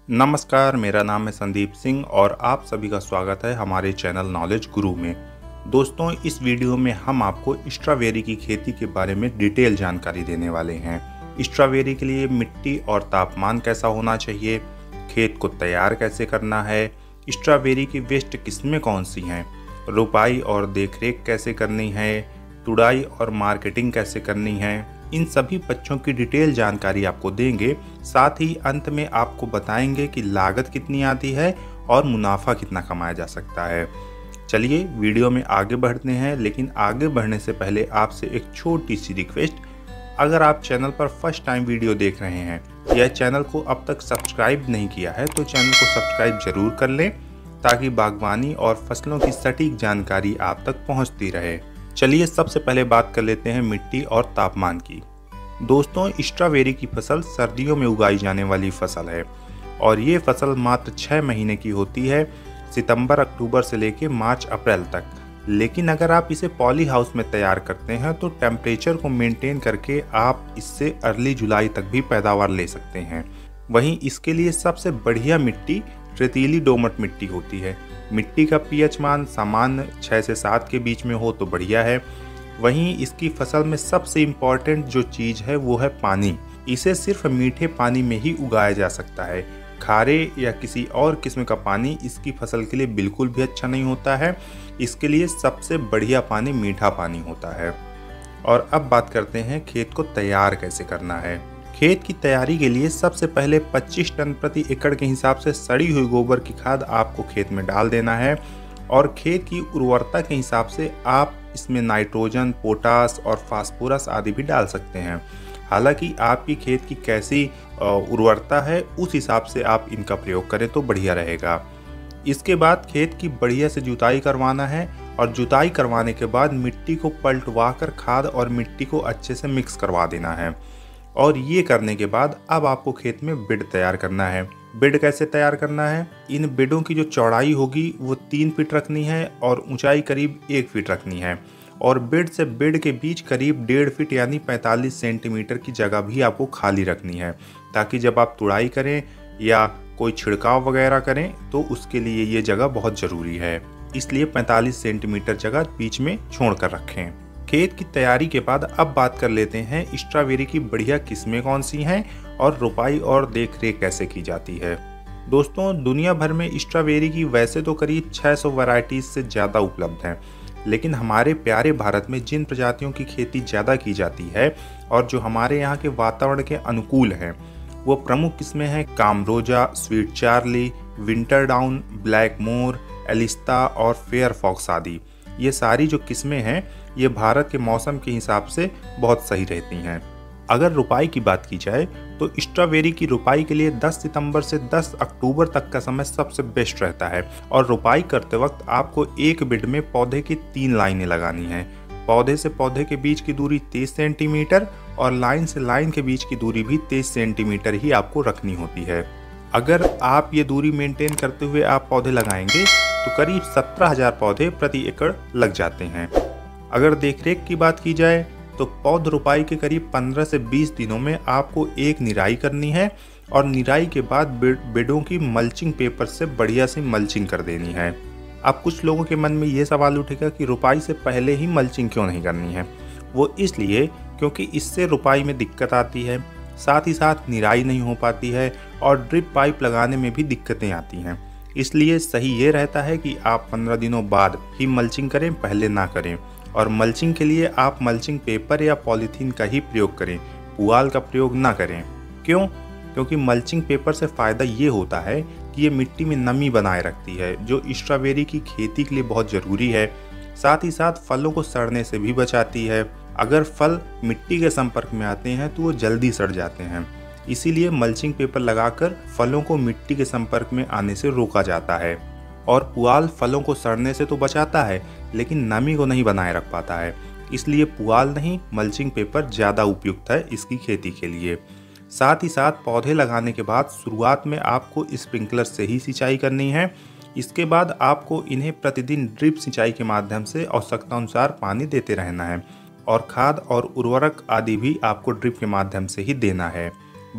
नमस्कार, मेरा नाम है संदीप सिंह और आप सभी का स्वागत है हमारे चैनल नॉलेज गुरु में। दोस्तों, इस वीडियो में हम आपको स्ट्रॉबेरी की खेती के बारे में डिटेल जानकारी देने वाले हैं। स्ट्रॉबेरी के लिए मिट्टी और तापमान कैसा होना चाहिए, खेत को तैयार कैसे करना है, स्ट्रॉबेरी की वेस्ट किस्में कौन सी हैं, रुपाई और देखरेख कैसे करनी है, तुड़ाई और मार्केटिंग कैसे करनी है, इन सभी बच्चों की डिटेल जानकारी आपको देंगे। साथ ही अंत में आपको बताएंगे कि लागत कितनी आती है और मुनाफा कितना कमाया जा सकता है। चलिए वीडियो में आगे बढ़ते हैं, लेकिन आगे बढ़ने से पहले आपसे एक छोटी सी रिक्वेस्ट। अगर आप चैनल पर फर्स्ट टाइम वीडियो देख रहे हैं या चैनल को अब तक सब्सक्राइब नहीं किया है तो चैनल को सब्सक्राइब जरूर कर लें, ताकि बागवानी और फसलों की सटीक जानकारी आप तक पहुंचती रहे। चलिए सबसे पहले बात कर लेते हैं मिट्टी और तापमान की। दोस्तों, स्ट्रॉबेरी की फसल सर्दियों में उगाई जाने वाली फसल है और ये फसल मात्र 6 महीने की होती है, सितंबर अक्टूबर से लेकर मार्च अप्रैल तक। लेकिन अगर आप इसे पॉली हाउस में तैयार करते हैं तो टेम्परेचर को मेंटेन करके आप इससे अर्ली जुलाई तक भी पैदावार ले सकते हैं। वहीं इसके लिए सबसे बढ़िया मिट्टी रेतीली दोमट मिट्टी होती है। मिट्टी का पीएच मान सामान्य 6 से 7 के बीच में हो तो बढ़िया है। वहीं इसकी फसल में सबसे इम्पॉर्टेंट जो चीज़ है वो है पानी। इसे सिर्फ मीठे पानी में ही उगाया जा सकता है। खारे या किसी और किस्म का पानी इसकी फसल के लिए बिल्कुल भी अच्छा नहीं होता है। इसके लिए सबसे बढ़िया पानी मीठा पानी होता है। और अब बात करते हैं खेत को तैयार कैसे करना है। खेत की तैयारी के लिए सबसे पहले 25 टन प्रति एकड़ के हिसाब से सड़ी हुई गोबर की खाद आपको खेत में डाल देना है और खेत की उर्वरता के हिसाब से आप इसमें नाइट्रोजन, पोटास और फास्फोरस आदि भी डाल सकते हैं। हालांकि आपकी खेत की कैसी उर्वरता है उस हिसाब से आप इनका प्रयोग करें तो बढ़िया रहेगा। इसके बाद खेत की बढ़िया से जुताई करवाना है और जुताई करवाने के बाद मिट्टी को पलटवा कर खाद और मिट्टी को अच्छे से मिक्स करवा देना है। और ये करने के बाद अब आपको खेत में बेड तैयार करना है। बेड कैसे तैयार करना है? इन बेडों की जो चौड़ाई होगी वो 3 फीट रखनी है और ऊंचाई करीब 1 फीट रखनी है और बेड से बेड के बीच करीब 1.5 फीट यानी 45 सेंटीमीटर की जगह भी आपको खाली रखनी है, ताकि जब आप तुड़ाई करें या कोई छिड़काव वगैरह करें तो उसके लिए ये जगह बहुत ज़रूरी है। इसलिए 45 सेंटीमीटर जगह बीच में छोड़ कर रखें। खेत की तैयारी के बाद अब बात कर लेते हैं स्ट्रॉबेरी की बढ़िया किस्में कौन सी हैं और रुपाई और देखरेख कैसे की जाती है। दोस्तों, दुनिया भर में स्ट्रॉबेरी की वैसे तो करीब 600 वैरायटीज से ज़्यादा उपलब्ध हैं, लेकिन हमारे प्यारे भारत में जिन प्रजातियों की खेती ज़्यादा की जाती है और जो हमारे यहाँ के वातावरण के अनुकूल हैं, वो प्रमुख किस्में हैं Camarosa, Sweet Charlie, Winter Dawn, Black Moor, Elista और फेयर फॉक्स आदि। ये सारी जो किस्में हैं ये भारत के मौसम के हिसाब से बहुत सही रहती हैं। अगर रुपाई की बात की जाए तो स्ट्रॉबेरी की रुपाई के लिए 10 सितंबर से 10 अक्टूबर तक का समय सबसे बेस्ट रहता है और रुपाई करते वक्त आपको एक बेड में पौधे की 3 लाइनें लगानी हैं। पौधे से पौधे के बीच की दूरी 23 सेंटीमीटर और लाइन से लाइन के बीच की दूरी भी 23 सेंटीमीटर ही आपको रखनी होती है। अगर आप ये दूरी मेंटेन करते हुए आप पौधे लगाएंगे तो करीब 17,000 पौधे प्रति एकड़ लग जाते हैं। अगर देखरेख की बात की जाए तो पौध रुपाई के करीब 15 से 20 दिनों में आपको एक निराई करनी है और निराई के बाद बेडों की मल्चिंग पेपर से बढ़िया सी मल्चिंग कर देनी है। अब कुछ लोगों के मन में ये सवाल उठेगा कि रुपाई से पहले ही मल्चिंग क्यों नहीं करनी है। वो इसलिए क्योंकि इससे रुपाई में दिक्कत आती है, साथ ही साथ निराई नहीं हो पाती है और ड्रिप पाइप लगाने में भी दिक्कतें आती हैं। इसलिए सही ये रहता है कि आप 15 दिनों बाद ही मल्चिंग करें, पहले ना करें। और मल्चिंग के लिए आप मल्चिंग पेपर या पॉलीथीन का ही प्रयोग करें, पुआल का प्रयोग ना करें। क्यों? क्योंकि मल्चिंग पेपर से फ़ायदा ये होता है कि ये मिट्टी में नमी बनाए रखती है, जो स्ट्रॉबेरी की खेती के लिए बहुत ज़रूरी है। साथ ही साथ फलों को सड़ने से भी बचाती है। अगर फल मिट्टी के संपर्क में आते हैं तो वो जल्दी सड़ जाते हैं, इसीलिए मल्चिंग पेपर लगाकर फलों को मिट्टी के संपर्क में आने से रोका जाता है। और पुआल फलों को सड़ने से तो बचाता है, लेकिन नमी को नहीं बनाए रख पाता है। इसलिए पुआल नहीं, मल्चिंग पेपर ज़्यादा उपयुक्त है इसकी खेती के लिए। साथ ही साथ पौधे लगाने के बाद शुरुआत में आपको स्प्रिंकलर से ही सिंचाई करनी है। इसके बाद आपको इन्हें प्रतिदिन ड्रिप सिंचाई के माध्यम से आवश्यकता अनुसार पानी देते रहना है और खाद और उर्वरक आदि भी आपको ड्रिप के माध्यम से ही देना है। बस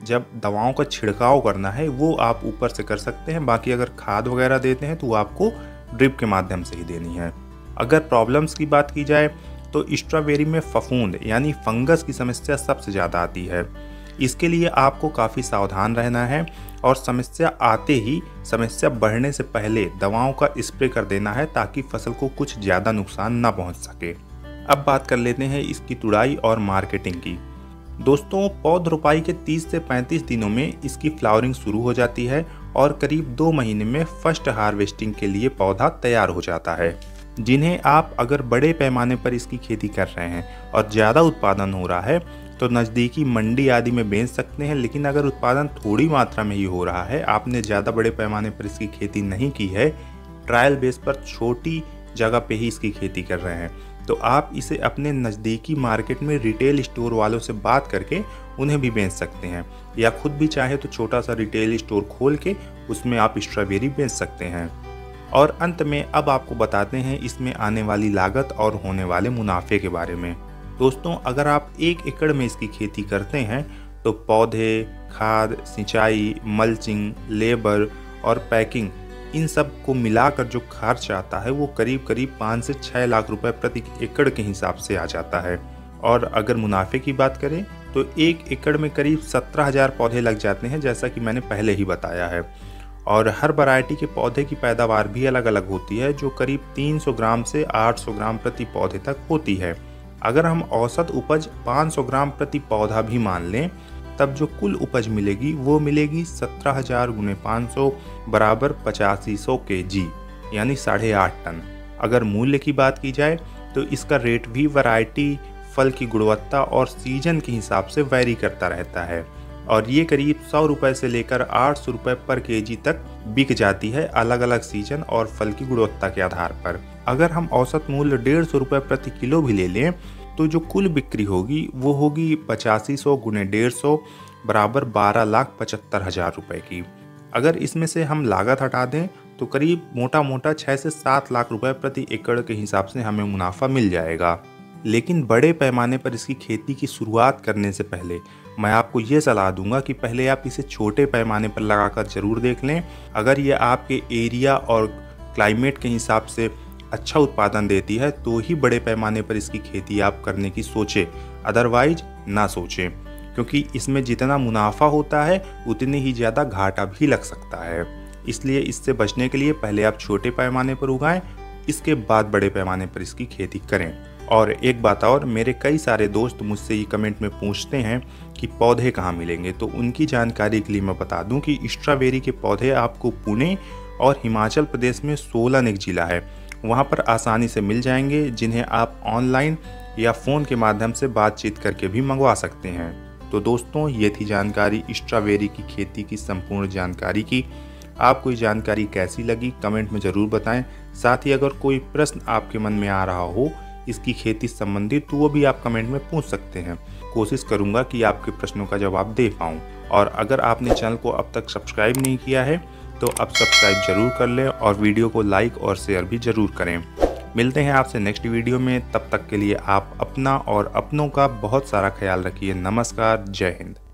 जब दवाओं का छिड़काव करना है वो आप ऊपर से कर सकते हैं। बाकी अगर खाद वगैरह देते हैं तो वो आपको ड्रिप के माध्यम से ही देनी है। अगर प्रॉब्लम्स की बात की जाए तो स्ट्रॉबेरी में फफूंद यानी फंगस की समस्या सबसे ज़्यादा आती है। इसके लिए आपको काफ़ी सावधान रहना है और समस्या आते ही, समस्या बढ़ने से पहले दवाओं का स्प्रे कर देना है ताकि फसल को कुछ ज़्यादा नुकसान ना पहुंच सके। अब बात कर लेते हैं इसकी तुड़ाई और मार्केटिंग की। दोस्तों, पौध रोपाई के 30 से 35 दिनों में इसकी फ्लावरिंग शुरू हो जाती है और करीब 2 महीने में फर्स्ट हार्वेस्टिंग के लिए पौधा तैयार हो जाता है, जिन्हें आप अगर बड़े पैमाने पर इसकी खेती कर रहे हैं और ज़्यादा उत्पादन हो रहा है तो नज़दीकी मंडी आदि में बेच सकते हैं। लेकिन अगर उत्पादन थोड़ी मात्रा में ही हो रहा है, आपने ज़्यादा बड़े पैमाने पर इसकी खेती नहीं की है, ट्रायल बेस पर छोटी जगह पे ही इसकी खेती कर रहे हैं, तो आप इसे अपने नज़दीकी मार्केट में रिटेल स्टोर वालों से बात करके उन्हें भी बेच सकते हैं, या खुद भी चाहे तो छोटा सा रिटेल स्टोर खोल के उसमें आप स्ट्रॉबेरी बेच सकते हैं। और अंत में अब आपको बताते हैं इसमें आने वाली लागत और होने वाले मुनाफे के बारे में। दोस्तों, अगर आप 1 एकड़ में इसकी खेती करते हैं तो पौधे, खाद, सिंचाई, मल्चिंग, लेबर और पैकिंग, इन सब को मिलाकर जो खर्च आता है वो करीब 5 से 6 लाख रुपए प्रति एकड़ के हिसाब से आ जाता है। और अगर मुनाफे की बात करें तो 1 एकड़ में करीब 17,000 पौधे लग जाते हैं, जैसा कि मैंने पहले ही बताया है। और हर वैरायटी के पौधे की पैदावार भी अलग अलग होती है, जो करीब 300 ग्राम से 800 ग्राम प्रति पौधे तक होती है। अगर हम औसत उपज 500 ग्राम प्रति पौधा भी मान लें, तब जो कुल उपज मिलेगी वो मिलेगी 17,000 × 500 बराबर 8500 kg, यानी 8.5 टन। अगर मूल्य की बात की जाए तो इसका रेट भी वैरायटी, फल की गुणवत्ता और सीजन के हिसाब से वैरी करता रहता है, और ये करीब 100 रुपये से लेकर 800 रुपये पर kg तक बिक जाती है, अलग अलग सीजन और फल की गुणवत्ता के आधार पर। अगर हम औसत मूल्य 150 रुपये प्रति किलो भी ले लें तो जो कुल बिक्री होगी वो होगी 8500 × 150 बराबर 12,75,000 रुपये की। अगर इसमें से हम लागत हटा दें तो करीब मोटा मोटा 6 से 7 लाख रुपए प्रति एकड़ के हिसाब से हमें मुनाफा मिल जाएगा। लेकिन बड़े पैमाने पर इसकी खेती की शुरुआत करने से पहले मैं आपको ये सलाह दूंगा कि पहले आप इसे छोटे पैमाने पर लगाकर ज़रूर देख लें। अगर ये आपके एरिया और क्लाइमेट के हिसाब से अच्छा उत्पादन देती है तो ही बड़े पैमाने पर इसकी खेती आप करने की सोचें, अदरवाइज ना सोचें, क्योंकि इसमें जितना मुनाफा होता है उतनी ही ज़्यादा घाटा भी लग सकता है। इसलिए इससे बचने के लिए पहले आप छोटे पैमाने पर उगाएं, इसके बाद बड़े पैमाने पर इसकी खेती करें। और एक बात और, मेरे कई सारे दोस्त मुझसे ये कमेंट में पूछते हैं कि पौधे कहाँ मिलेंगे, तो उनकी जानकारी के लिए मैं बता दूं कि स्ट्रॉबेरी के पौधे आपको पुणे और हिमाचल प्रदेश में सोलन एक जिला है, वहाँ पर आसानी से मिल जाएंगे, जिन्हें आप ऑनलाइन या फ़ोन के माध्यम से बातचीत करके भी मंगवा सकते हैं। तो दोस्तों, ये थी जानकारी स्ट्रॉबेरी की खेती की संपूर्ण जानकारी की। आपको ये जानकारी कैसी लगी कमेंट में ज़रूर बताएं। साथ ही अगर कोई प्रश्न आपके मन में आ रहा हो इसकी खेती संबंधित, तो वो भी आप कमेंट में पूछ सकते हैं। कोशिश करूंगा कि आपके प्रश्नों का जवाब दे पाऊँ। और अगर आपने चैनल को अब तक सब्सक्राइब नहीं किया है तो अब सब्सक्राइब जरूर कर लें और वीडियो को लाइक और शेयर भी जरूर करें। मिलते हैं आपसे नेक्स्ट वीडियो में, तब तक के लिए आप अपना और अपनों का बहुत सारा ख्याल रखिए। नमस्कार, जय हिंद।